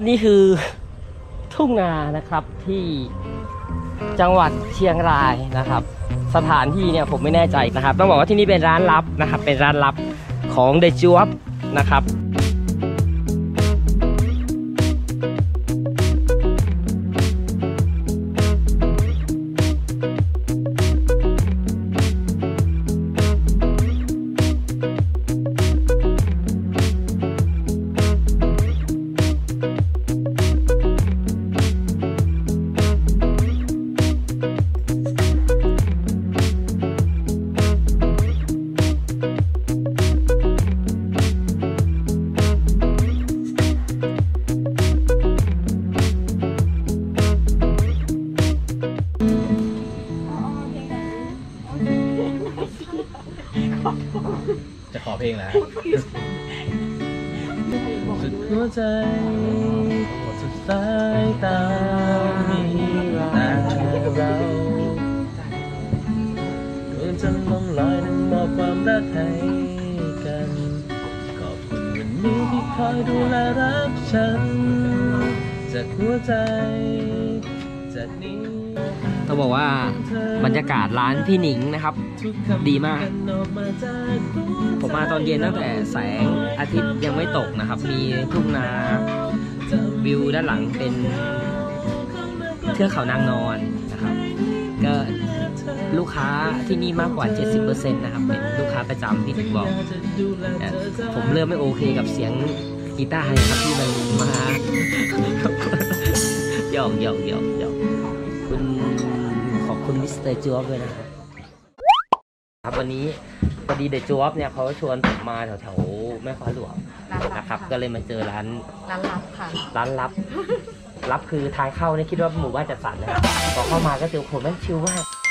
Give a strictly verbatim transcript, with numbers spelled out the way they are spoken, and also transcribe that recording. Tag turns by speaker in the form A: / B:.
A: นี่คือทุ่งนานะครับที่จังหวัดเชียงรายนะครับสถานที่เนี่ยผมไม่แน่ใจนะครับต้องบอกว่าที่นี่เป็นร้านลับนะครับเป็นร้านลับของเดจวบนะครับ
B: จะขอเพลงแล้วสุดหัวใจสุดสายตามีแต่เราเพื่อจะลงลอยนั้นมอบความรักให้กันขอบคุณวันนี้ที่คอยดูแลรักฉันจากหัวใจจากนี้
A: ต้องบอกว่าบรรยากาศร้านพี่หนิงนะครับดีมากผมมาตอนเย็นตั้งแต่แสงอาทิตย์ยังไม่ตกนะครับมีทุ่งนาวิวด้านหลังเป็นเทือกเขานางนอนนะครับก็ลูกค้าที่นี่มากกว่า เจ็ดสิบเปอร์เซ็นต์ นะครับเป็นลูกค้าประจำที่ถึงบอกผมเริ่มไม่โอเคกับเสียงกีตาร์ครับที่มันมาหยอกหยอกหยอกหยอกคุณขอบคุณมิสเตอร์จวบด้วยนะครับครับวันนี้พอดีเดอะจวบเนี่ยเขาชวนผมมาแถวแถวแม่ฟ้าหลวงนะครับก็เลยมาเจอร้าน
C: ร้านลับค่ะ
A: ร้านลับลับคือทางเข้าเนี่ยคิดว่าหมู่บ้านจัดสรรนะครับพอเข้ามาก็เจอคนแม่งชิลมาก